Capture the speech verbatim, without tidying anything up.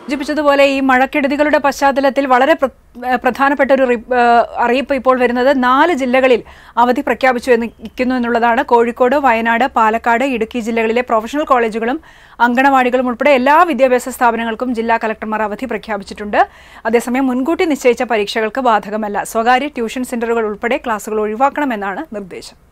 സൂചിപ്പിച്ചതുപോലെ ഈ മഴക്കെടുതികളുടെ പശ്ചാത്തലത്തിൽ വളരെ പ്രധാനപ്പെട്ട ഒരു അറിയിപ്പ് ഇപ്പോൾ വരുന്നത് നാല് ജില്ലകളിൽ അവധി പ്രഖ്യാപിച്ചു എന്നിരിക്കുന്നു എന്നുള്ളതാണ്. കോഴിക്കോട്, വയനാട്, പാലക്കാട്, ഇടുക്കി ജില്ലകളിലെ പ്രൊഫഷണൽ കോളേജുകളും അങ്കണവാടികളും ഉൾപ്പെടെ എല്ലാ വിദ്യാഭ്യാസ സ്ഥാപനങ്ങൾക്കും ജില്ലാ കളക്ടർമാർ അവധി പ്രഖ്യാപിച്ചിട്ടുണ്ട്. അതേസമയം മുൻകൂട്ടി നിശ്ചയിച്ച പരീക്ഷകൾക്ക് ബാധകമല്ല. സ്വകാര്യ ട്യൂഷൻ സെന്ററുകൾ ഉൾപ്പെടെ ക്ലാസുകൾ ഒഴിവാക്കണമെന്നാണ് നിർദ്ദേശം.